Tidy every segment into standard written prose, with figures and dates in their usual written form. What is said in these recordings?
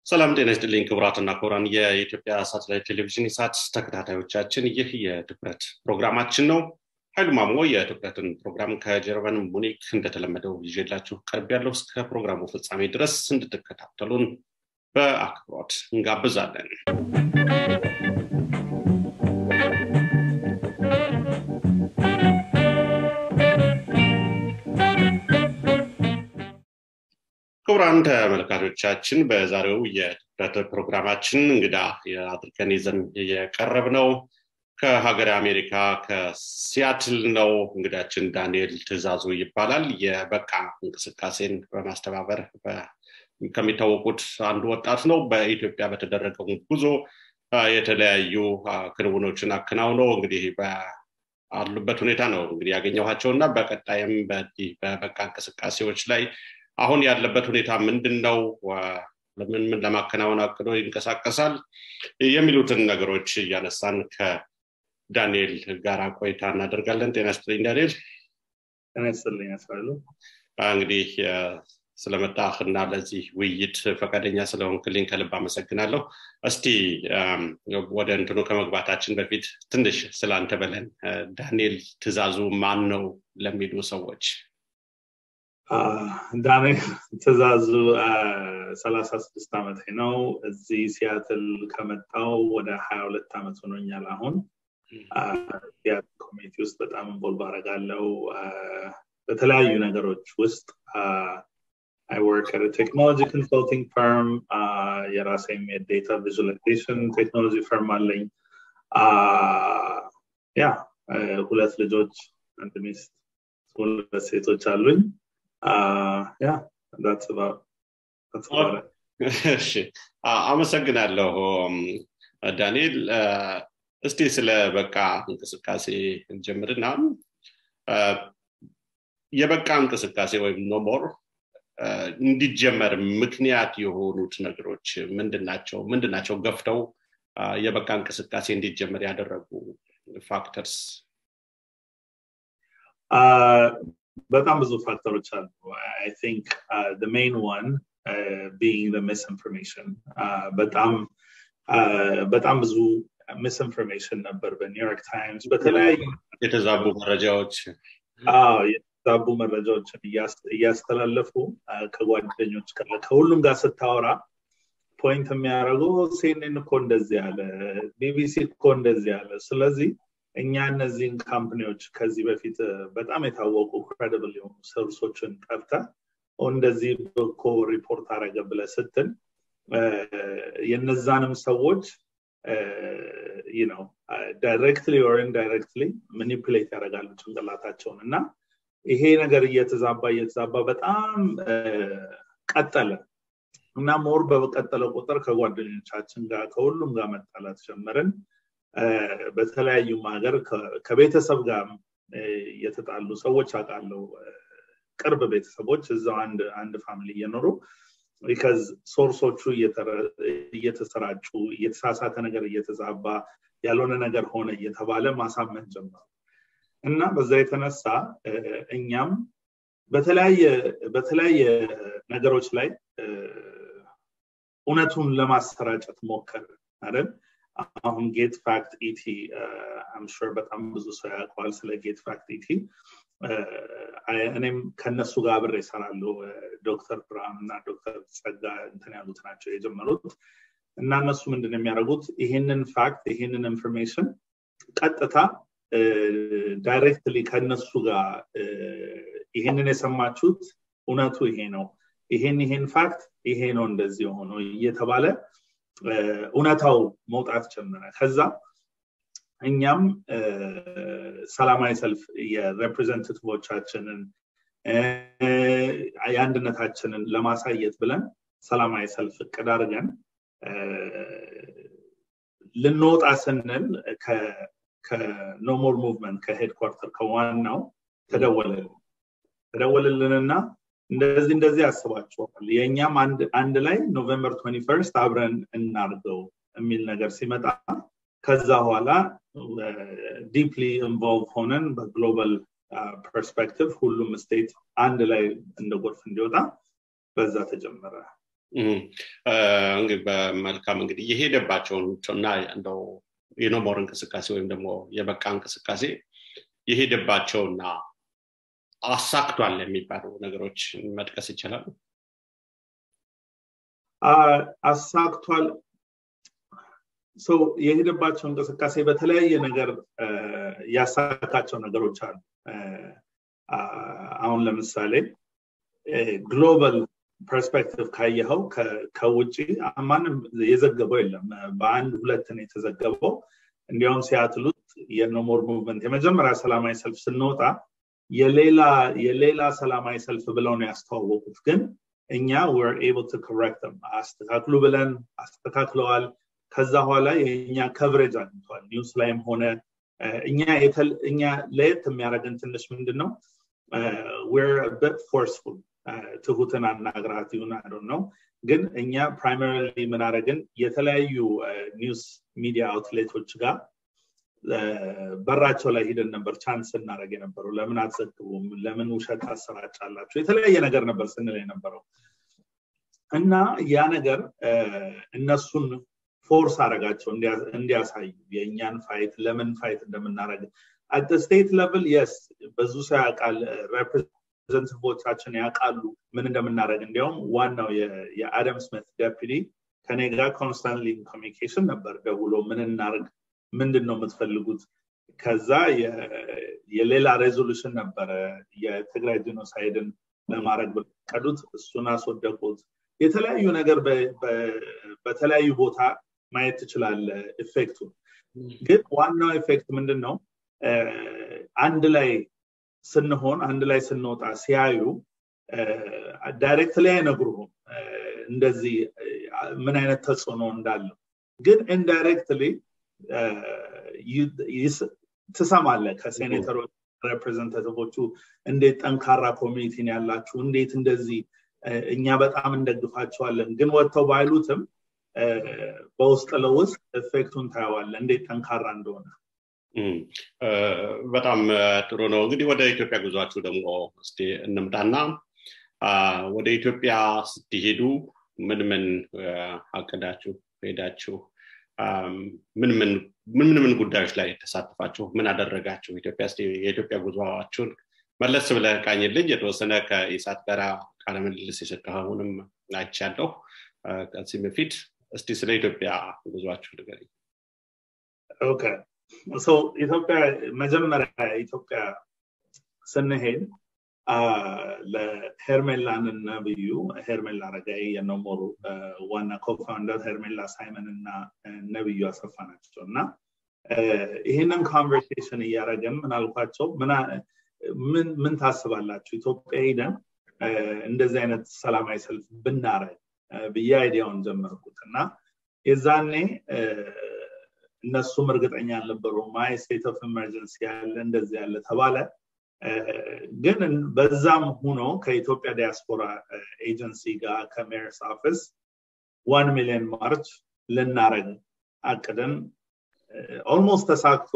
ሰላም ጤና ይስጥልኝ ክቡራትና ክቡራን የኢትዮጵያ ሳተላይት ቴሌቪዥን ኢሳት ተከታታዮቻችን ይህ የትኩረት ፕሮግራማችን ነው። ኃይሉ ማሞ የትኩረትን ፕሮግራም ከጀርመን ሙኒክ እንደተለመደው ይዤላችሁ ቀርቤያለሁ። እስከ ፕሮግራሙ ፍጻሜ ድረስ እንድትከታተሉን በአክብሮት እንጋብዛለን። ክቡራን ተመልካቾቻችን በዛሬው የትኩረት ፕሮግራማችን እንግዳ አድርገን ይዘን የቀረብነው ከሀገር አሜሪካ ከሲያትል ነው። እንግዳችን ዳንኤል ትእዛዙ ይባላል። የበቃ እንቅስቃሴን በማስተባበር ከሚታወቁት አንዱ ወጣት ነው። በኢትዮጵያ በተደረገው ጉዞ የተለያዩ ክንውኖችን አከናውኖ እንግዲህ ባሉበት ሁኔታ ነው እንግዲህ ያገኘኋቸውና በቀጣይም በበቃ እንቅስቃሴዎች ላይ አሁን ያለበት ሁኔታ ምንድነው፣ ለምን ለማከናወን አቅዶ ይንቀሳቀሳል የሚሉትን ነገሮች ያነሳን ከዳንኤል ጋር ቆይታ እናደርጋለን። ጤና ይስጥልኝ ዳንኤል። ጤና ይስጥልኝ አስፋሉ። እንግዲህ ስለመጣህና ለዚህ ውይይት ፈቃደኛ ስለሆንክልኝ ከልብ አመሰግናለሁ። እስቲ ወደ እንትኑ ከመግባታችን በፊት ትንሽ ስላንተ በለን። ዳንኤል ትእዛዙ ማን ነው ለሚሉ ሰዎች? ዳንኤል ትእዛዙ 36 ዓመቴ ነው። እዚህ ሲያትል ከመጣው ወደ 22 ዓመት ሆኖኛል። አሁን ሲያትል ኮሚኒቲ ውስጥ በጣም ኢንቮልቭ አደርጋለሁ በተለያዩ ነገሮች ውስጥ። I work at a technology consulting firm, የራሴም የdata visualization technology firm አለኝ። ሁለት ልጆች፣ አንድ ሚስት፣ ሁለት ሴቶች አሉኝ። That's about it. እሺ አመሰግናለሁ ዳንኤል። እስቲ ስለ በቃ እንቅስቃሴ እንጀምርና የበቃ እንቅስቃሴ ወይም ኖ ሞር እንዲጀመር ምክንያት የሆኑት ነገሮች ምንድናቸው ገፍተው የበቃ እንቅስቃሴ እንዲጀመር ያደረጉ ፋክተርስ? በጣም ብዙ ፋክተሮች አሉ። I think the main one being the misinformation. በጣም ብዙ misinformation ነበር በኒውዮርክ ታይምስ በተለያዩ የተዛቡ መረጃዎችን እያስተላለፉ ከጓደኞች ጋር ከሁሉም ጋር ስታወራ ፖይንት የሚያደርገው CNN እኮ እንደዚህ ያለ፣ BBC እኮ እንደዚህ ያለ። ስለዚህ እኛ እነዚህን ካምፓኒዎች ከዚህ በፊት በጣም የታወቁ credible የሆኑ ሰርቪሶችን ጠርተህ እንደዚህ እኮ ሪፖርት አደረገ ብለህ ስትል የነዛንም ሰዎች directly or indirectly manipulate ያደርጋሉ ጭንቅላታቸውን። እና ይሄ ነገር እየተዛባ በጣም ቀጠለ እና ሞር በቀጠለ ቁጥር ከጓደኞቻችን ጋር ከሁሉም ጋር መጣላት ጀመርን። በተለያዩ ሀገር ከቤተሰብ ጋር የተጣሉ ሰዎች አውቃለሁ። ቅርብ ቤተሰቦች እዛው አንድ ፋሚሊ እየኖሩ because ሶርሶቹ እየተሰራጩ እየተሳሳተ ነገር እየተዛባ ያልሆነ ነገር ሆነ እየተባለ ማሳመን ጀመሩ። እና በዛ የተነሳ እኛም በተለያየ ነገሮች ላይ እውነቱን ለማሰራጨት ሞከርን አይደል? አሁን ጌት ፋክት ኢቲ I'm sure በጣም ብዙ ሰው ያውቃል ስለ ጌት ፋክት ኢቲ። እኔም ከነሱ ጋር አብሬ እሰራለሁ። ዶክተር ብርሃንና ዶክተር ጸጋ እንትን ያሉት ናቸው የጀመሩት። እና እነሱ ምንድነው የሚያደርጉት? ይሄንን ፋክት ይሄንን ኢንፎርሜሽን ቀጥታ ዳይሬክትሊ ከነሱ ጋር ይሄንን የሰማችሁት እውነቱ ይሄ ነው፣ ይሄን ፋክት ይሄ ነው እንደዚህ ሆኖ እየተባለ እውነታው መውጣት ጀመረ። ከዛ እኛም ሰላማዊ ሰልፍ የሪፕሬዘንታቲቮቻችንን የአንድነታችንን ለማሳየት ብለን ሰላማዊ ሰልፍ እቅድ አድርገን ልንወጣ ስንል ከኖሞር ሙቭመንት ከሄድኳርተር ከዋናው ተደወለልንና እንደዚህ ያስባችኋል የኛም አንድ ላይ ኖቬምበር 21 አብረን እናርገው የሚል ነገር ሲመጣ ከዛ በኋላ ዲፕሊ ኢንቮልቭ ሆነን በግሎባል ፐርስፔክቲቭ ሁሉም ስቴት አንድ ላይ እንደጎርፍ እንዲወጣ በዛ ተጀመረ። እንግዲህ በመልካም እንግዲህ የሄደባቸውና እንደው የኖሞር እንቅስቃሴ ወይም ደግሞ የበቃ እንቅስቃሴ የሄደባቸውና አሳክቷል የሚባሉ ነገሮች መጥቀስ ይችላል? አሳክቷል የሄደባቸው እንቅስቃሴ በተለያየ ነገር ያሳካቸው ነገሮች አሉ። አሁን ለምሳሌ ግሎባል ፐርስፔክቲቭ ካየኸው ከውጪ ማንም የዘገበው የለም። በአንድ ሁለት ነው የተዘገበው። እንዲያውም ሲያትሉት የኖሞር ሙቭመንት የመጀመሪያ ሰላማዊ ሰልፍ ስንወጣ የሌላ ሰላማዊ ሰልፍ ብለው ነው ያስተዋወቁት። ግን እኛ were able to correct them አስተካክሉ ብለን አስተካክለዋል። ከዛ በኋላ የኛ ከቨሬጅ አግኝቷል። ኒውስ ላይም ሆነ እኛ ለየት የሚያደርገን ትንሽ ምንድነው we're a bit forceful ትሁትን አናግራት ይሁን I don't know ግን እኛ primarily ምን አደረግን የተለያዩ ኒውስ ሚዲያ አውትሌቶች ጋር በራቸው ላይ ሄደን ነበር ቻንስ እናደርግ የነበረው። ለምን አትዘግቡም? ለምን ውሸት አሰራጫላችሁ? የተለያየ ነገር ነበር ስንል የነበረው እና ያ ነገር እነሱን ፎርስ አደረጋቸው እንዲያሳዩ የእኛን ፋይት ለምን ፋይት እንደምናደርግ at the state level yes ብዙ ሰው ያውቃል ሪፕሬዘንታቲቮቻችን ያውቃሉ ምን እንደምናደርግ። እንዲያውም ዋናው የአደም ስሚት ዴፒቲ ከኔ ጋር ኮንስታንትሊ ኮሚኒኬሽን ነበር ደውሎ ምን እናደርግ ምንድነው የምትፈልጉት? ከዛ የሌላ ሬዞሉሽን ነበር የትግራይ ጂኖሳይድን ለማድረግ በቀዱት እሱን አስወደቁት። የተለያዩ ነገር በተለያዩ ቦታ ማየት ትችላለህ ኢፌክቱ። ግን ዋናው ኢፌክት ምንድነው አንድ ላይ ስንሆን አንድ ላይ ስንወጣ ሲያዩ ዳይሬክትሊ አይነግሩህም እንደዚህ ምን አይነት ተጽዕኖ እንዳለው። ግን ኢንዳይሬክትሊ ትሰማለህ ከሴኔተሮች ሪፕሬዘንታቲቮቹ እንዴት ጠንካራ ኮሚኒቲ ነው ያላችሁ እንዴት እንደዚህ እኛ በጣም እንደግፋቸዋለን። ግን ወጥተው ባይሉትም በውስጥ ለውስጥ ኢፌክቱን ታያዋለህ እንዴት ጠንካራ እንደሆነ። በጣም ጥሩ ነው። እንግዲህ ወደ ኢትዮጵያ ጉዟችሁ ደግሞ እስቲ እንምጣና ወደ ኢትዮጵያ ስትሄዱ ምን አቀዳችሁ ሄዳችሁ ምን ጉዳዮች ላይ ተሳትፋችሁ ምን አደረጋችሁ? ኢትዮጵያ የኢትዮጵያ ጉዟችሁን መለስ ብለህ ቃኝልኝ። የተወሰነ ከኢሳት ጋር ቃለ ምልልስ የሰጠኸውንም አይቻለሁ። ከዚህ በፊት እስቲ ስለ ኢትዮጵያ ጉዟችሁ ንገረኝ። ኦኬ ኢትዮጵያ መጀመሪያ ኢትዮጵያ ስንሄድ ለሄርሜላን ነብዩ ሄርሜላ ረጋይ የኖሞር ዋና ኮፋውንደር ሄርሜላ ሳይመን እና ነብዩ አሰፋ ናቸውና ይሄንን ኮንቨርሴሽን እያደረገን ምን አልኳቸው ምን ታስባላችሁ ኢትዮጵያ ሄደን እንደዚህ አይነት ሰላማዊ ሰልፍ ብናረግ ብዬ አይዲያውን ጀመርኩትና የዛኔ እነሱም እርግጠኛ አልነበሩም። ማይ ስቴት ኦፍ ኢመርጀንሲ ያለ እንደዚህ ያለ ተባለ። ግን በዛም ሆኖ ከኢትዮጵያ ዲያስፖራ ኤጀንሲ ጋር ከሜርስ ኦፊስ 1 ሚሊዮን ማርች ልናረግ አቅደን ኦልሞስት ተሳክቶ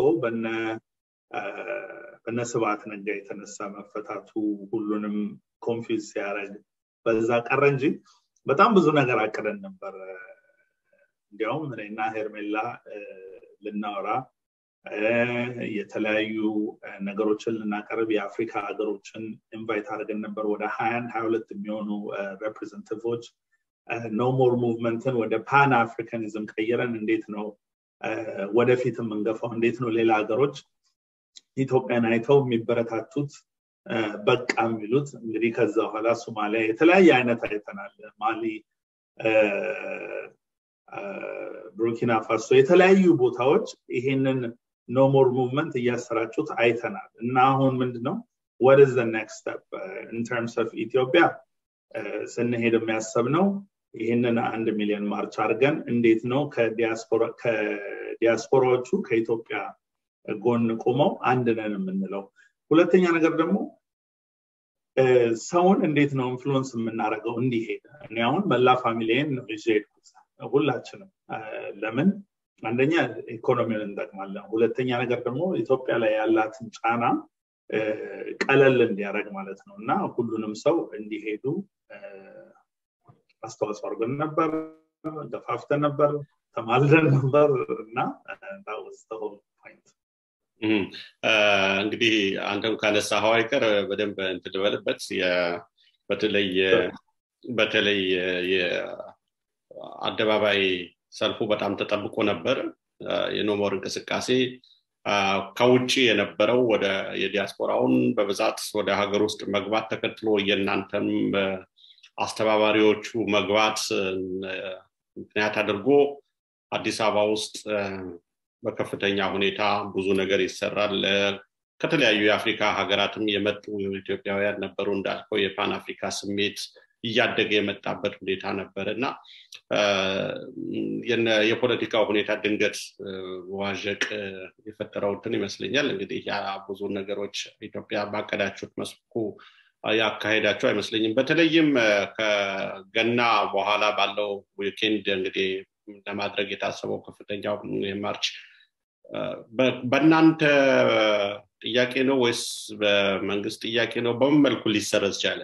በነ ስብዓት ነጋ የተነሳ መፈታቱ ሁሉንም ኮንፊውዝ ሲያደርግ በዛ ቀረ እንጂ በጣም ብዙ ነገር አቅደን ነበር። እንዲያውም እኔና ሄርሜላ ልናወራ የተለያዩ ነገሮችን ልናቀርብ የአፍሪካ ሀገሮችን ኢንቫይት አድርገን ነበር። ወደ 22 የሚሆኑ ሪፕሬዘንታቲቮች ኖሞር ሙቭመንትን ወደ ፓን አፍሪካኒዝም ቀይረን እንዴት ነው ወደፊትም እንገፋው እንዴት ነው ሌላ ሀገሮች ኢትዮጵያን አይተው የሚበረታቱት በቃ የሚሉት። እንግዲህ ከዛ በኋላ ሶማሊያ የተለያየ አይነት አይተናል። ማሊ ቡርኪና ፋሶ የተለያዩ ቦታዎች ይሄንን ኖሞር ሙቭመንት እያሰራጩት አይተናል። እና አሁን ምንድነው what is the next step in terms of Ethiopia ስንሄድ የሚያሰብነው ይሄንን 1 ሚሊዮን ማርች አድርገን እንዴት ነው ከዲያስፖራዎቹ ከኢትዮጵያ ጎን ቆመው አንድ ነን የምንለው። ሁለተኛ ነገር ደግሞ ሰውን እንዴት ነው ኢንፍሉዌንስ የምናደርገው እንዲሄድ። እኔ አሁን መላ ፋሚሊዬን ነው ይዤ ሁላችንም ለምን አንደኛ ኢኮኖሚውን እንጠቅማለን፣ ሁለተኛ ነገር ደግሞ ኢትዮጵያ ላይ ያላትን ጫና ቀለል እንዲያደርግ ማለት ነው እና ሁሉንም ሰው እንዲሄዱ አስተዋጽኦ አድርገን ነበር ገፋፍተን ነበር ተማልደን ነበር እና that was the whole point እንግዲህ አንተም ካነሳኸው አይቀር በደንብ እንትልበልበት በተለይ የአደባባይ ሰልፉ በጣም ተጠብቆ ነበር የኖሞር እንቅስቃሴ ከውጪ የነበረው ወደ የዲያስፖራውን በብዛት ወደ ሀገር ውስጥ መግባት ተከትሎ የናንተም አስተባባሪዎቹ መግባት ምክንያት አድርጎ አዲስ አበባ ውስጥ በከፍተኛ ሁኔታ ብዙ ነገር ይሰራል ከተለያዩ የአፍሪካ ሀገራትም የመጡ ኢትዮጵያውያን ነበሩ እንዳልከው የፓን አፍሪካ ስሜት እያደገ የመጣበት ሁኔታ ነበርና የፖለቲካ ሁኔታ ድንገት ዋዠቅ የፈጠረው እንትን ይመስለኛል እንግዲህ ያ ብዙ ነገሮች ኢትዮጵያ ባቀዳችሁት መስኩ ያካሄዳቸው አይመስለኝም በተለይም ከገና በኋላ ባለው ዊኬንድ እንግዲህ ለማድረግ የታሰበው ከፍተኛው የማርች በእናንተ ጥያቄ ነው ወይስ በመንግስት ጥያቄ ነው በምን መልኩ ሊሰረዝ ቻለ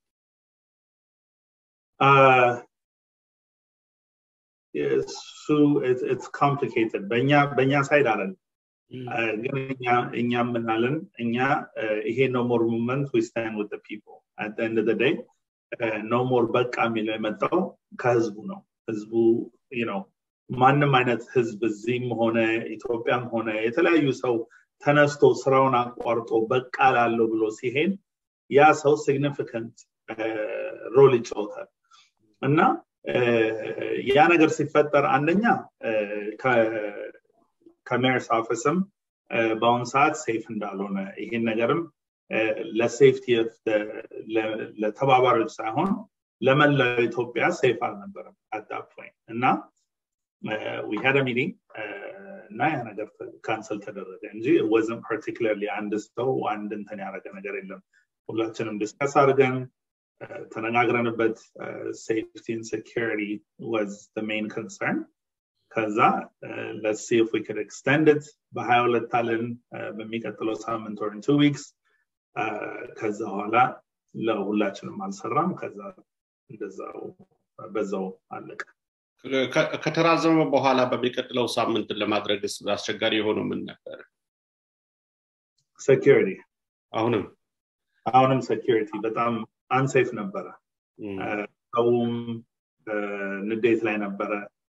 so it's complicated በእኛ ሳይድ አይደለም ግን እኛ ምናለን እኛ ይሄ no more movement we stand with the people at the end of the day no more በቃ የሚለው የመጣው ከህዝቡ ነው ህዝቡ you know ማንንም አይነት ህዝብ እዚህም ሆነ ኢትዮጵያም ሆነ የተለያዩ ሰው ተነስቶ ስራውን አቋርጦ በቃ ላለው ብሎ ሲሄድ ያ ሰው significant ሮል ይጫወታል እና ያ ነገር ሲፈጠር አንደኛ ከሜርስ ኦፊስም በአሁን ሰዓት ሴፍ እንዳልሆነ ይሄን ነገርም ለሴፍቲ ለተባባሪዎች ሳይሆን ለመላው ኢትዮጵያ ሴፍ አልነበረም at that point እና we had a meeting እና ያ ነገር ካንሰል ተደረገ እንጂ it wasn't particularly አንድ ሰው አንድ እንትን ያደረገ ነገር የለም ሁላችንም ዲስከስ አድርገን ተነጋግረንበት safety and security was the main concern ከዛ let's see if we could extend it በ22 አለን በሚቀጥለው ሳምንት or in 2 weeks ከዛ ኋላ ለሁላችንም አልሰራም ከዛ እንደዛው በዛው አለቀ ከተራዘመ በኋላ በሚቀጥለው ሳምንት ለማድረግስ አስቸጋሪ ሆኖ ምን ነበር security አሁንም security በጣም unsafe ነበረ ሰውም ንዴት ላይ ነበረ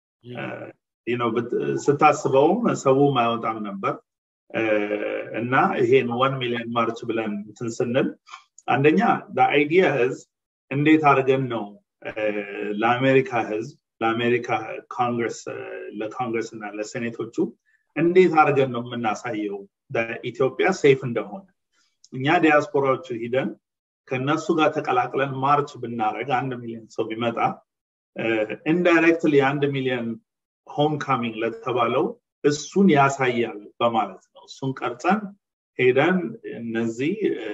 you know but ስታስበው ሰው ማይወጣም ነበር እና ይሄን 1 million ማርች ብለን ስንል አንደኛ the idea is እንዴት አድርገን ነው ለአሜሪካ ህዝብ ለአሜሪካ ኮንግረስ ለኮንግረስ እና ለሴኔቶቹ እንዴት አድርገን ነው የምናሳየው በኢትዮጵያ ሴፍ እንደሆነ እኛ ዲያስፖራዎቹ ሄደን ከነሱ ጋር ተቀላቅለን ማርች ብናረግ 1 ሚሊዮን ሰው ቢመጣ ኢንዳይሬክትሊ 1 ሚሊዮን ሆም ካሚንግ ለተባለው እሱን ያሳያል በማለት ነው እሱን ቀርጸን ሄደን እነዚህ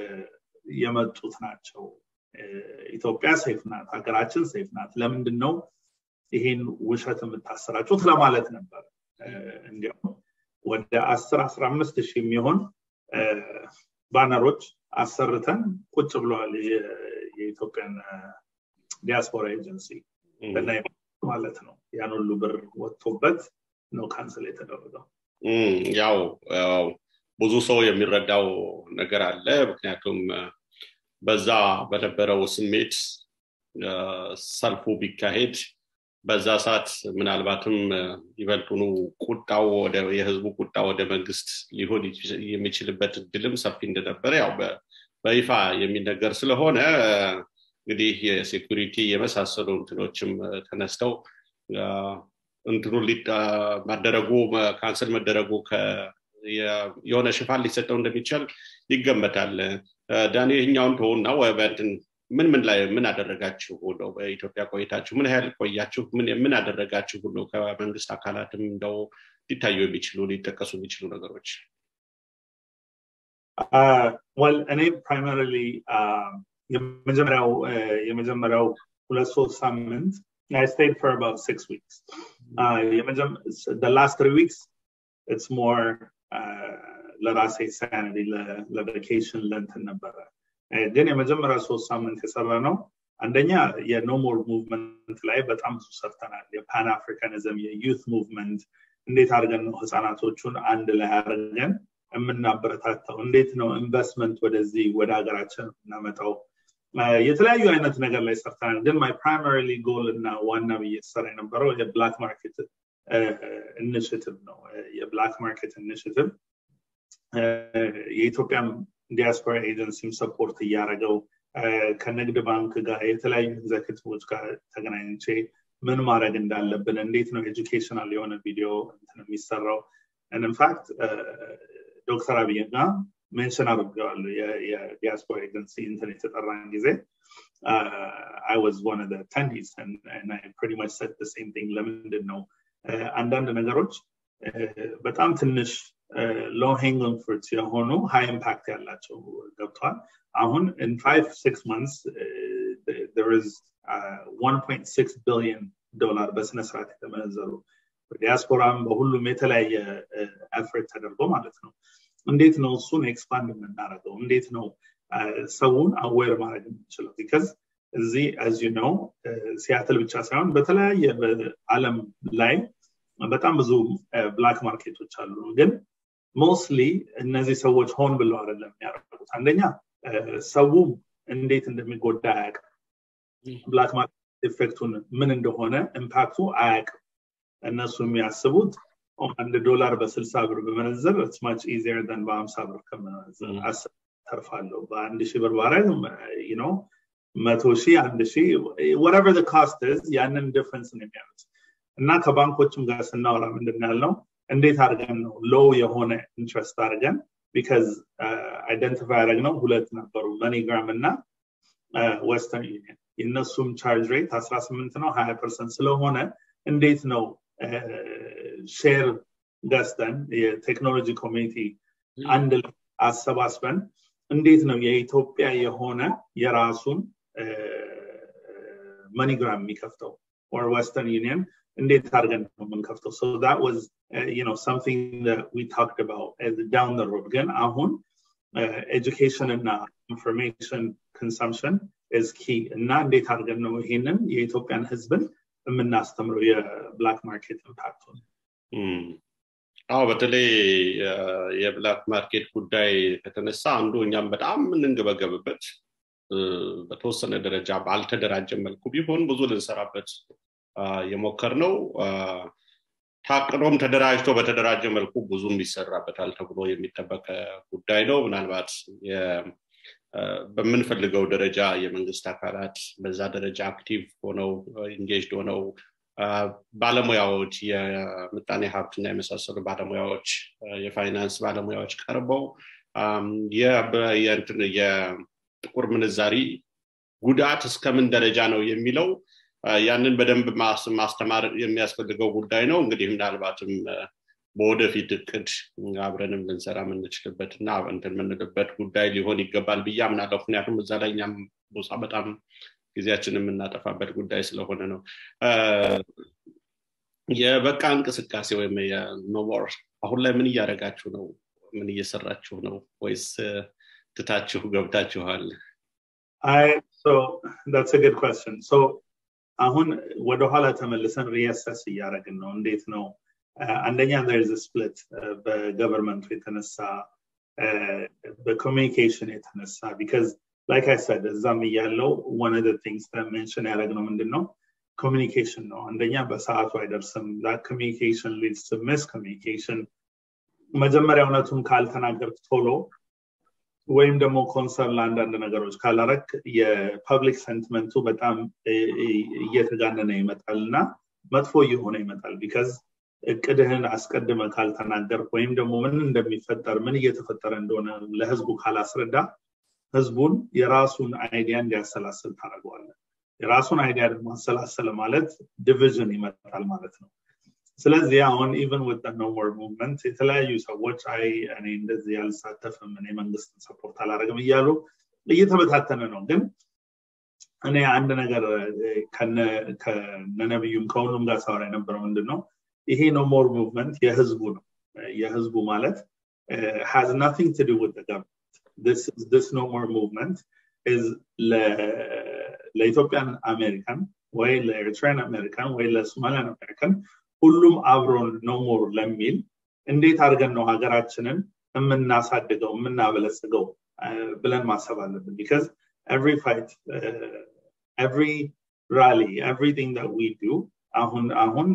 የመጡት ናቸው ኢትዮጵያ ሴፍ ናት ሀገራችን ሴፍ ናት ለምንድን ነው ይሄን ውሸት የምታሰራጩት ለማለት ነበር እንዲያው ወደ 10-15 ሺህ የሚሆን ባነሮች አሰርተን ቁጭ ብለዋል የኢትዮጵያን ዲያስፖራ ኤጀንሲ በላይ ማለት ነው ያን ሁሉ ብር ወጥቶበት ነው ካንሰል የተደረገው ያው ብዙ ሰው የሚረዳው ነገር አለ ምክንያቱም በዛ በነበረው ስሜት ሰልፉ ቢካሄድ በዛ ሰዓት ምናልባትም ይበልጡኑ ቁጣው ወደ የህዝቡ ቁጣ ወደ መንግስት ሊሆን የሚችልበት ድልም ሰፊ እንደነበረ ያው በይፋ የሚነገር ስለሆነ እንግዲህ የሴኩሪቲ የመሳሰሉ እንትኖችም ተነስተው እንትኑ ማደረጉ ካንሰል መደረጉ የሆነ ሽፋን ሊሰጠው እንደሚቻል ይገመታል ዳንኤልኛውን ተውና ወበንትን ምን አደረጋችሁ ነው በኢትዮጵያ ቆይታችሁ ምን ያህል ቆያችሁ ምን አደረጋችሁ ነው ከመንግስት አካላትም እንደው ሊታዩ የሚችሉ ሊጠቀሱ የሚችሉ ነገሮች well እኔ primarily የመጀመሪያው 2-3 ሳምንት I stayed for about 6 weeks the last 3 weeks it's more ለራሴ sanity ለvacation ለእንትን ነበረ ግን የመጀመሪያው 3 ሳምንት የሰራነው አንደኛ የኖ ሞር ሙቭመንት ላይ በጣም ብዙ ሰርተናል የፓን አፍሪካኒዝም የዩት ሙቭመንት እንዴት አድርገን ነው ህፃናቶቹን አንድ ላይ አድርገን የምናበረታታው እንዴት ነው ኢንቨስትመንት ወደዚህ ወደ ሀገራችን እናመጣው የተለያዩ አይነት ነገር ላይ ሰርተናል ግን my primarily goal እና ዋና በየሰራ የነበረው የብላክ ማርኬት ኢኒሺቲቭ ነው የብላክ ማርኬት ኢኒሺቲቭ የኢትዮጵያ ዲያስፖራ ኤጀንሲም ሰፖርት ያያረገው ከንግድ ባንክ ጋር የተለያዩ ኤግዜኪቲቮች ጋር ተገናኝቼ ምን ማድረግ እንዳለብን እንዴት ነው ኤጁኬሽናል የሆነ ቪዲዮ እንትን የሚሰራው and in fact ዶክተር አብይና ሜንሽን አድርገዋል የዲያስፖራ ኤጀንሲ እንትን የተጠራን ጊዜ I was one of the attendees and I pretty much said the same thing ለምንድን ነው አንዳንድ ነገሮች በጣም ትንሽ low hanging fruits የሆኑ high impact ያላቸው ገብቷል አሁን in 5-6 months there is $1.6 billion በስነ ስርዓት የተመነዘሩ ዲያስፖራም በሁሉም የተለያየ ኤፈርት ተደርጎ ማለት ነው እንዴት ነው እሱን ኤክስፓንድ የምናደርገው እንዴት ነው ሰውን አዌር ማድረግ የምንችለው because እዚህ as you know ሲያትል ብቻ ሳይሆን በተለያየ ዓለም ላይ በጣም ብዙ ብላክ ማርኬቶች አሉ ግን mostly እነዚህ ሰዎች ሆን ብለው አይደለም ያደረጉት አንደኛ ሰው እንዴት እንደሚጎዳ ያቅ ብላክ ማርኬት ኢፌክቱን ምን እንደሆነ ኢምፓክቱ አያቅ እነሱ የሚያስቡት $1 በ60 ብር በመነዘር it's much easier than በ50 ብር ከመነዘር አሰርፋለሁ በ1000 ብር ባረግ you know 100,000 1,000 whatever the cost is ያንን ዲፈረንስ ነው የሚያዩት እና ከባንኮችም ጋር ስናወራ ምንድነው እንዴት አድርገን ነው ሎው የሆነ ኢንትረስት አድርገን because identify አድርገን ሁለት ነበሩ MoneyGram እና Western Union የነሱም ቻርጅ ሬት 18 ነው 20% ስለሆነ እንዴት ነው ሼር ገዝተን የቴክኖሎጂ ኮሚኒቲ አንድ አሰባስበን እንዴት ነው የኢትዮጵያ የሆነ የራሱን MoneyGram የሚከፍተው or Western Union እንዴት አድርገን ነው የምንከፍተው so that was you know something that we talked about down the road ግን አሁን education and information consumption is key እና እንዴት አድርገን ነው ይሄንን የኢትዮጵያን ህዝብን የምናስተምረው የብላክ ማርኬት ኢምፓክቱን በተለይ የብላክ ማርኬት ጉዳይ ከተነሳ አንዱ እኛም በጣም እንንገበገብበት በተወሰነ ደረጃ ባልተደራጀ መልኩ ቢሆን ብዙ ልንሰራበት የሞከርነው ታቅዶም ተደራጅቶ በተደራጀ መልኩ ብዙም ይሰራበታል ተብሎ የሚጠበቅ ጉዳይ ነው ምናልባት በመንፈልገው ደረጃ የመንግስት አካላት በዛ ደረጃ አክቲቭ ሆነው ኢንጌጅድ ሆነው ባለሙያዎች የምጣኔ ሀብትና የመሳሰሉ ባለሙያዎች የፋይናንስ ባለሙያዎች ቀርበው የጥቁር ምንዛሪ ጉዳት እስከምን ደረጃ ነው የሚለው ያንን በደንብ ማስተማር የሚያስፈልገው ጉዳይ ነው እንግዲህ ምናልባትም በወደፊት እቅድ አብረንም ልንሰራ የምንችልበትና እንትን የምንልበት ጉዳይ ሊሆን ይገባል ብያምናለሁ ምክንያቱም እዛ ላይ እኛም በጣም ጊዜያችንን የምናጠፋበት ጉዳይ ስለሆነ ነው የበቃ እንቅስቃሴ ወይም የኖሞር አሁን ላይ ምን እያደረጋችሁ ነው ምን እየሰራችሁ ነው ወይስ ትታችሁ ገብታችኋል so that's a good question so አሁን ወደ ኋላ ተመልሰን ሪአሰስ እያደረግን ነው እንዴት ነው አንደኛ there is a split በገቨርንመንት የተነሳ በኮሚኒኬሽን የተነሳ because like I said እዛም ያለው one of the things that mention ያደረግነው ምንድነው communication ነው አንደኛ በሰዓቱ አይደርስም that communication leads to miscommunication መጀመሪያ እውነቱን ካልተናገርክ ቶሎ ወይም ደግሞ ኮንሰርን አንዳንድ ነገሮች ካላረክ የፐብሊክ ሴንቲመንቱ በጣም እየተጋነነ ይመጣልና መጥፎ እየሆነ ይመጣል because እቅድህን አስቀድመ ካልተናገርክ ወይም ደግሞ ምን እንደሚፈጠር ምን እየተፈጠረ እንደሆነ ለህዝቡ ካላስረዳ ህዝቡን የራሱን አይዲያ እንዲያሰላስል ታደርገዋለህ የራሱን አይዲያ ደግሞ አሰላሰለ ማለት ዲቪዥን ይመጣል ማለት ነው ስለዚህ አሁን even with the no more movement የተለያዩ ሰዎች እኔ እንደዚህ ያልሳተፍም እኔ መንግስትን ሰፖርት አላደርግም እያሉ እየተበታተነ ነው ግን እኔ አንድ ነገር ከነነብዩም ከሁሉም ጋር ሳወራ የነበረው ምንድነው ይሄ no more movement የህዝቡ ማለት has nothing to do with the government this no more movement is ለኢትዮጵያን አሜሪካን ወይ ለኤርትራን አሜሪካን ወይ ለሶማሊያን አሜሪካን ሁሉም አብሮን ነው ሞር ለሚል እንዴት አድርገን ነው ሀገራችንን የምናሳድገው የምናበለጽገው ብለን ማሰብ አለብን because every fight every rally everything that we do አሁን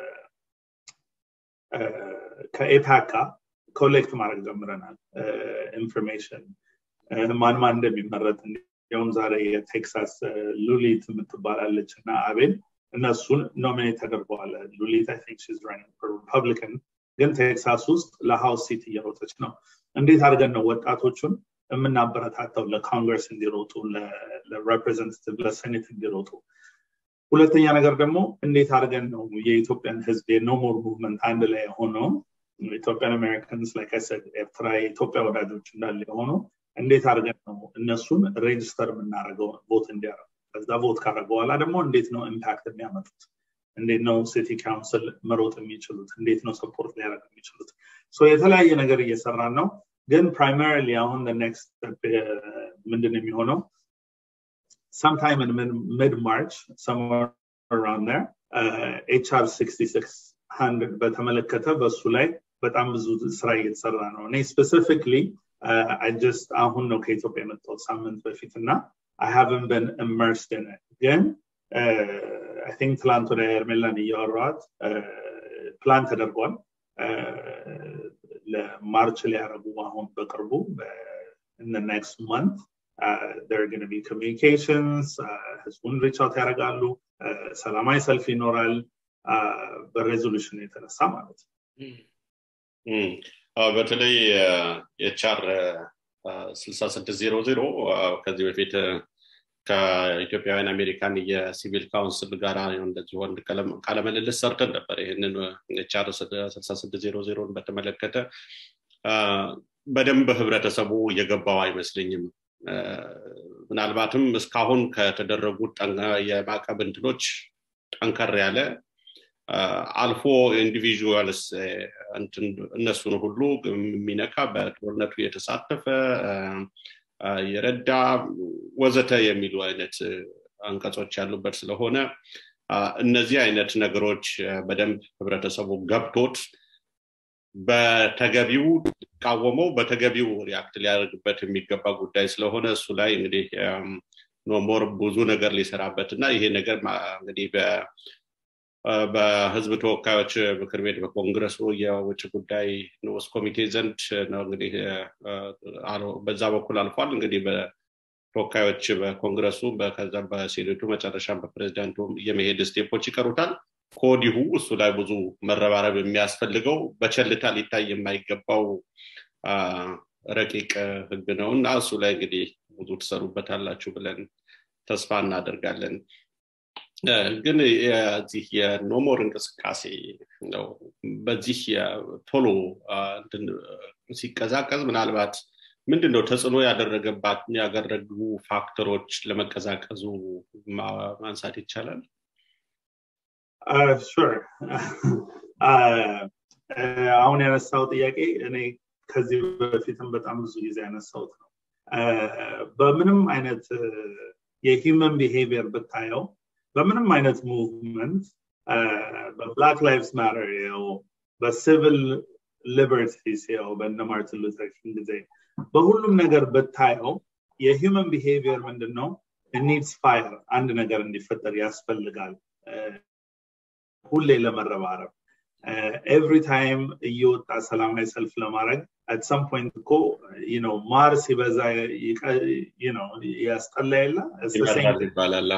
ከኤፓካ ኮሌክት ማድረግ ጀምረናል ኢንፎርሜሽን ማን እንደሚመረጥ እንደውም ዛሬ የቴክሳስ ሉሊት የምትባላለች እና አቤል እነሱን ኖሚኔት ተደርገዋል ሉሊት I think she's running for Republican ግን ቴክሳስ ውስጥ ለሃውስ ሲት እየሮጠች ነው እንዴት አድርገን ነው ወጣቶቹን የምናበረታታው ለኮንግረስ እንዲሮጡ ለሬፕሬዘንታቲቭ ለሴኔት እንዲሮጡ ሁለተኛ ነገር ደግሞ እንዴት አድርገን ነው የኢትዮጵያን ህዝብ የኖ ሞር ሙቭመንት አንድ ላይ ሆኖ ኢትዮጵያን አሜሪካንስ like I said ኤርትራ የኢትዮጵያ ወዳጆች እንዳለ ሆኖ እንዴት አድርገን ነው እነሱን ሬጅስተር የምናደርገው ቮት እንዲያደርጉ ከዛ ቮት ካደረጉ በኋላ ደግሞ እንዴት ነው ኢምፓክት የሚያመጡት እንዴት ነው ሲቲ ካውንስል መሮጥ የሚችሉት እንዴት ነው ሰፖርት ሊያደርጉ የሚችሉት ሶ የተለያየ ነገር እየሰራን ነው ግን primarily አሁን the next step ምንድነው የሚሆነው sometime in mid-March somewhere around there HR 6600 በተመለከተ በሱ ላይ በጣም ብዙ ስራ እየተሰራ ነው እኔ specifically I just አሁን ነው ከኢትዮጵያ የመጣው ሳምንት በፊትና I haven't been immersed in it ግን I think ትላንት ወደ ኤርሜላን እያወራኋት ፕላን ተደርጓል ለማርች ሊያረጉ አሁን በቅርቡ in the next month there are going to be communications ህዝቡን ሪች አውት ያደርጋሉ ሰላማዊ ሰልፍ ይኖራል በሬዞሉሽን የተነሳ ማለት በተለይ HR 6600 ከዚህ በፊት ከኢትዮጵያውያን አሜሪካን የሲቪል ካውንስል ጋር እንደዚህ ወንድ ቃለ ምልልስ ሰርተን ነበር ይሄንን HR 6600 በተመለከተ በደንብ ህብረተሰቡ የገባው አይመስልኝም ምናልባትም እስካሁን ከተደረጉት የማዕቀብ እንትኖች ጠንከር ያለ አልፎ ኢንዲቪጁዋልስ እነሱን ሁሉ የሚነካ በጦርነቱ የተሳተፈ የረዳ ወዘተ የሚሉ አይነት አንቀጾች ያሉበት ስለሆነ እነዚህ አይነት ነገሮች በደንብ ህብረተሰቡ ገብቶት በተገቢው ቃወመው በተገቢው ሪአክት ሊያደርግበት የሚገባ ጉዳይ ስለሆነ እሱ ላይ እንግዲህ ኖሞር ብዙ ነገር ሊሰራበትና ይሄ ነገር እንግዲህ በህዝብ ተወካዮች ምክር ቤት በኮንግረሱ የውጭ ጉዳይ ንዑስ ኮሚቴ ዘንድ ነው እንግዲህ በዛ በኩል አልፏል እንግዲህ በተወካዮች በኮንግረሱ በከዛ በሴኔቱ መጨረሻ በፕሬዝዳንቱ የመሄድ ስቴፖች ይቀሩታል ኮዲሁ እሱ ላይ ብዙ መረባረብ የሚያስፈልገው በቸልታ ሊታይ የማይገባው ረቂቅ ህግ ነውና እሱ ላይ እንግዲህ ብዙ ተሰሩበታላችሁ ብለን ተስፋ እናደርጋለን ግን የዚህ የኖሞር እንቅስቃሴ ነው በዚህ ቶሎ ሲቀዛቀዝ ምናልባት ምንድነው ተጽዕኖ ያደረጉ ፋክተሮች ለመቀዛቀዙ ማንሳት ይቻላል sure አሁን ያነሳው ጥያቄ እኔ ከዚህ በፊትም በጣም ብዙ ጊዜ ያነሳውት ነው በምንም አይነት የሂውመን ቢሄቪየር ብታየው በምንም አይነት ሙቭመንት በብላክ ላይቭስ ማተር ያው በሲቪል ሊበርቲስ ያው በማርቲን ሉተር ኪንግ ጊዜ በሁሉም ነገር ብታየው የሂውመን ቢሄቪየር ምንድነው it needs fire አንድ ነገር እንዲፈጠር ያስፈልጋል ሁሌ ለመረባረብ every time እየወጣ ሰላማዊ ሰልፍ ለማድረግ at some point እኮ ማር ሲበዛ ያስጠላይላ ይባላል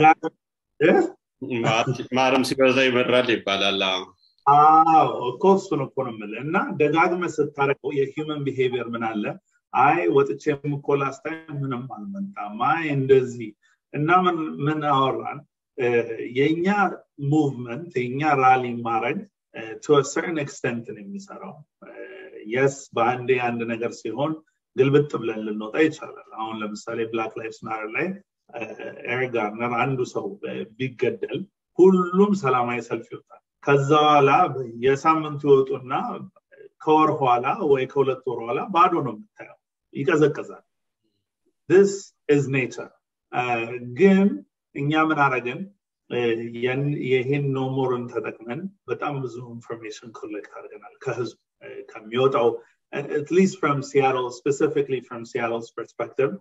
ማርም ሲበዛ ይበራል ይባላል እኮ እሱን እኮ ነው የምልህ እና ደጋግመህ ስታረቀው የሂውመን ቢሄቪየር ምን አለ አይ ወጥቼም እኮ ላስት ታይም ምንም አልመጣም አይ እንደዚህ እና ምን አወራን የኛ ሙቭመንት የኛ ራሊ ማድረግ to a certain extent ነው የሚሰራው yes በአንዴ አንድ ነገር ሲሆን ግልብጥ ብለን ልንወጣ ይችላል አሁን ለምሳሌ ብላክ ላይቭስ ማተር ላይ ኤሪክ ጋርነር አንዱ ሰው ቢገደል ሁሉም ሰላማዊ ሰልፍ ይወጣል ከዛ በኋላ የሳምንቱ ይወጡና ከወር በኋላ ወይ ከሁለት ወር በኋላ ባዶ ነው የምታየው ይቀዘቅዛል this is nature ግን እኛ ምን አረጋን ይሄን ኖ ሞርን ተጠቅመን በጣም ብዙ ኢንፎርሜሽን ኮሌክት አድርገናል ከህዝብ ከሚወጣው at least from Seattle specifically from Seattle's perspective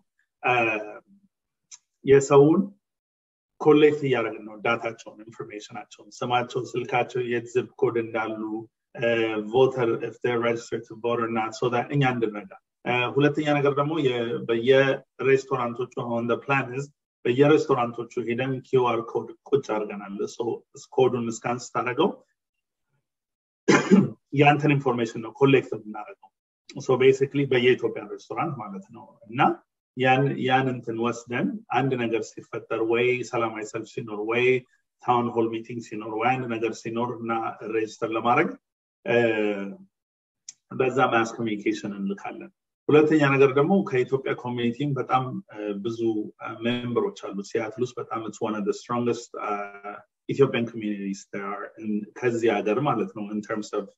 የሰውን ኮሌክት ያደረግን ነው ዳታቸውን ኢንፎርሜሽናቸውን ስማቸው ስልካቸው የዝብ ኮድ እንዳሉ voter if they're registered to vote or not so that እኛ እንድንረዳ ሁለተኛ ነገር ደግሞ በየሬስቶራንቶቹ on the plan is በየሬስቶራንቶቹ ሄደን QR ኮድ ቁጭ አድርገናል so ኮዱን ስካን ስታደርገው ያንተን ኢንፎርሜሽን ነው ኮሌክት የምናደርገው so basically በየኢትዮጵያ ሬስቶራንት ማለት ነው እና ያን እንትን ወስደን አንድ ነገር ሲፈጠር ወይ ሰላማዊ ሰልፍ ሲኖር ወይ ታውን ሆል ሚቲንግ ሲኖር ወይ አንድ ነገር ሲኖር እና ሬጅስተር ለማድረግ በዛ ማስ ኮሚኒኬሽን እንልካለን ሁለተኛ ነገር ደግሞ ከኢትዮጵያ ኮሚኒቲም በጣም ብዙ ሜምበሮች አሉ ሲያትል ውስጥ በጣም it's one of the strongest Ethiopian communities there are in ከዚህ ሀገር ማለት ነው in terms of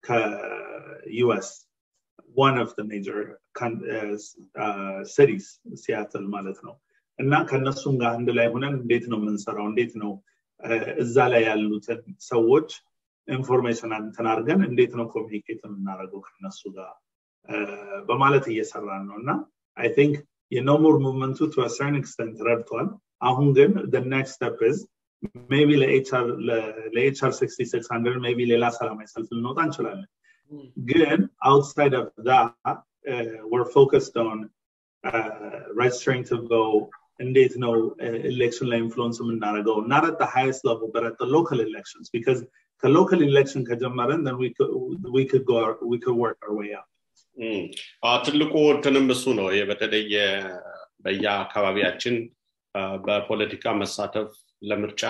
US one of the major cities Seattle ማለት ነው እና ከነሱም ጋር አንድ ላይ ሆነን እንዴት ነው የምንሰራው እንዴት ነው እዛ ላይ ያሉትን ሰዎች ኢንፎርሜሽን አንተናርገን እንዴት ነው ኮሚኒኬት የምናደርገው ከነሱ ጋር በማለት እየሰራን ነውና I think no more movement to a certain extent ረድቷል አሁን ግን the next step is maybe ለHR 6600 maybe ሌላ ሰላማዊ ሰልፍ ልንወጣ እንችላለን ግን outside of that we're focused on registering to vote እንዴት ነው election ላይ influence የምናደርገው not at the highest level but at the local elections because the local election ከጀመረን then we could work our way up ትልቁ እንትንም እሱ ነው በተለይ በየአካባቢያችን በፖለቲካ መሳተፍ ለምርጫ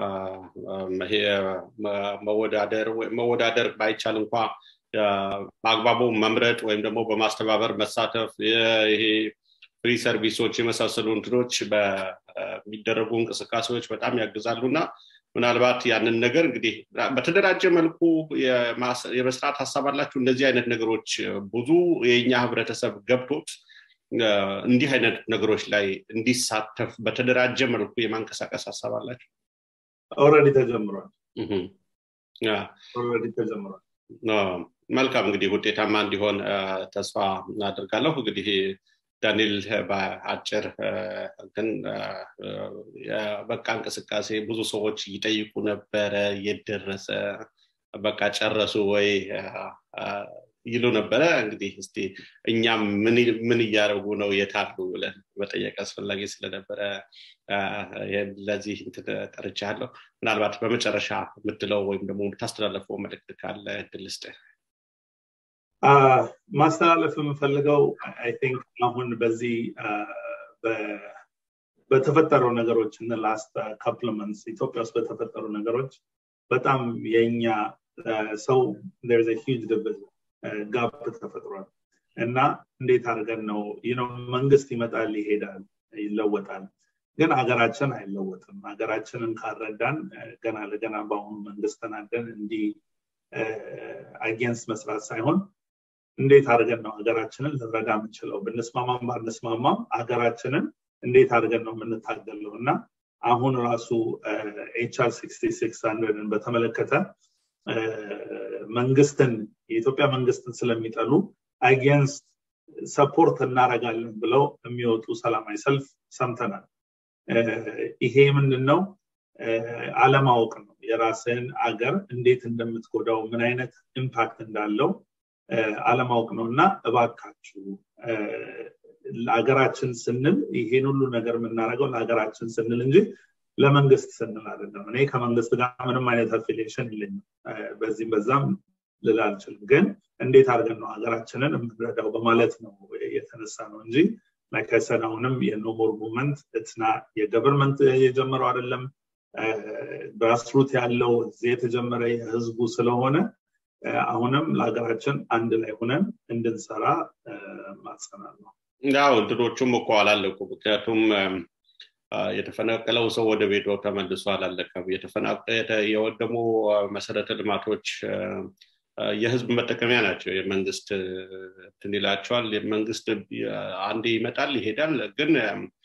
መወዳደር ባይቻል እንኳን በአግባቡ መምረጥ ወይም ደግሞ በማስተባበር መሳተፍ ይሄ ፍሪ ሰርቪሶች የመሳሰሉ እንትኖች በሚደረጉ እንቅስቃሴዎች በጣም ያግዛሉና ምናልባት ያንን ነገር እንግዲህ በተደራጀ መልኩ የመስራት ሐሳብ አላችሁ እንደዚህ አይነት ነገሮች ብዙ የኛ ህብረተሰብ ገብቶት እንዲህ አይነት ነገሮች ላይ እንዲሳተፍ በተደራጀ መልኩ የማንቀሳቀስ ሐሳብ አላችሁ already ተጀምሯል already ተጀምሯል መልካም እንግዲህ ውጤታማ እንዲሆን ተስፋ እናደርጋለሁ እንግዲህ ዳንኤል በአጭር ግን በቃ እንቅስቃሴ ብዙ ሰዎች ይጠይቁ ነበር የደረሰ በቃ ጨረሱ ወይ ይሉ ነበር እንግዲህ እስቲ እኛም ምን ያያረጉ ነው የታሉ ብለን በጠየቀ አስፈላጊ ስለነበረ ለዚህ ተጠርቻለሁ ምናልባት በመጨረሻ የምትለው ወይም ደግሞ የምታስተላልፈው መልእክት ካለ ድልስተ ማስተላለፍ የምፈልገው I think አሁን በዚህ በተፈጠረው ነገሮች in the last couple of months ኢትዮጵያ ውስጥ በተፈጠሩ ነገሮች በጣም የኛ ሰው there's a huge gap ተፈጥሯል እና እንዴት አድርገን ነው መንግስት ይመጣል ይሄዳል ይለወጣል ግን ሀገራችን አይለወጥም ሀገራችንን ካረዳን ገና ለገና ባሁን መንግስት ተናደን እንዲ against መስራት ሳይሆን እንዴት አድርገን ነው ሀገራችንን ልንረዳ የምንችለው በነስማማም ባንስማማም ሀገራችንን እንዴት አድርገን ነው የምንታገለውና አሁን ራሱ HR 6600ን በተመለከተ መንግስትን የኢትዮጵያ መንግስትን ስለሚጠሉ against support እናረጋለን ብለው የሚወጡ ሰላማዊ ሰልፍ ሰምተናል ይሄ ምንድነው አለማወቅ ነው የራስን አገር እንዴት እንደምትጎዳው ምን አይነት ኢምፓክት እንዳለው አለማወቅ ነውና እባካችሁ ለሀገራችን ስንል ይሄን ሁሉ ነገር የምናደርገው ለሀገራችን ስንል እንጂ ለመንግስት ስንል አይደለም እኔ ከመንግስት ጋር ምንም አይነት አፊሊዬሽን የለኝም በዚህም በዛም ልላልችልም ግን እንዴት አድርገን ነው ሀገራችንን የምንረዳው በማለት ነው የተነሳ ነው እንጂ like I said አሁንም የኖ ሞር ሙቭመንት it's not የገቨርንመንት የጀመረው አይደለም grassroots ያለው የተጀመረ የህዝቡ ስለሆነ አሁንም ለሀገራችን አንድ ላይ ሆነን እንድንሰራ ማጽናናለሁ ያው እንትኖቹም እኮ አላለቁ ምክንያቱም የተፈናቀለው ሰው ወደ ቤቱ ተመልሶ አላለቀም የተፈናቀለ የወደሙ መሰረተ ልማቶች የህዝብ መጠቀሚያ ናቸው የመንግስት ትንላቸዋል የመንግስት አንዴ ይመጣል ይሄዳል ግን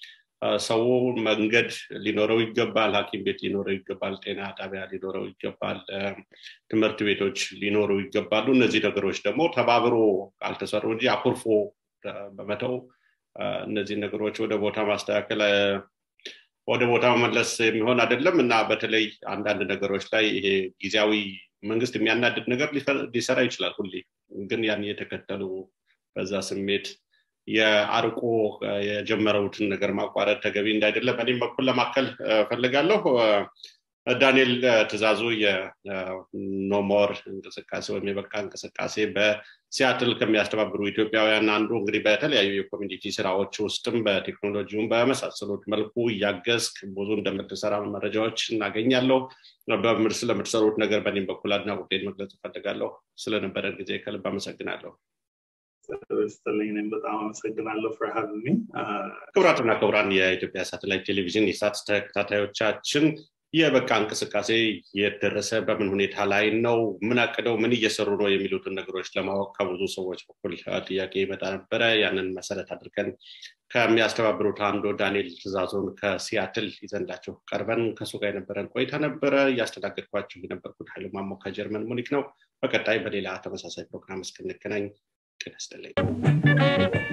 ሰው መንገድ ሊኖረው ይገባል ሐኪም ቤት ሊኖረው ይገባል ጤና ጣቢያ ሊኖረው ይገባል ትምህርት ቤቶች ሊኖረው ይገባሉ እነዚህ ነገሮች ደግሞ ተባብሮ ካልተሰሩ እንጂ አኩርፎ በመተው እነዚህ ነገሮች ወደ ቦታ ማስተካከል ወደ ቦታ መመለስ የሚሆን አይደለም እና በተለይ አንዳንድ ነገሮች ላይ ይሄ ጊዜያዊ መንግስት የሚያናድድ ነገር ሊሰራ ይችላል ሁሌ ግን ያን የተከተሉ በዛ ስሜት የአርቆ የጀመረውትን ነገር ማቋረጥ ተገቢ እንዳይደለ በእኔም በኩል ለማከል ፈልጋለሁ ዳንኤል ትዛዙ የኖሞር እንቅስቃሴ ወይም የበቃ እንቅስቃሴ በሲያትል ከሚያስተባብሩ ኢትዮጵያውያን አንዱ እንግዲህ በተለያዩ የኮሚኒቲ ስራዎች ውስጥም በቴክኖሎጂውም በመሳሰሉት መልኩ ያገዝክ ብዙ እንደምትሰራ መረጃዎች እናገኛለሁ ስለምትሰሩት ነገር በእኔም በኩል አድናቆቴን መግለጽ ፈልጋለሁ ስለነበረን ጊዜ ከልብ አመሰግናለሁ ስለስተልኝም በጣም አመሰግናለሁ for having me ክቡራትና ክቡራን የኢትዮጵያ ሳተላይት ቴሌቪዥን የሳት ተከታታዮቻችን የበቃ እንቅስቃሴ የተደረሰ በምን ሁኔታ ላይ ነው ምን አቀደው ምን እየሰሩ ነው የሚሉትን ነገሮች ለማወቅ ከብዙ ሰዎች በኩል ጥያቄ ይመጣ ነበር ያንን መሰረት አድርገን ከሚያስተባብሩት አንዱ ዳንኤል ትዛዙን ከሲያትል ይዘንዳቸው ቀርበን ከሱ ጋር የነበረን ቆይታ ነበር ያስተናገድኳችሁ የነበርኩት ኃይሉ ማሞ ከጀርመን ሙኒክ ነው በቀጣይ በሌላ ተመሳሳይ ፕሮግራም እስክንገናኝ ጤና ይስጥልኝ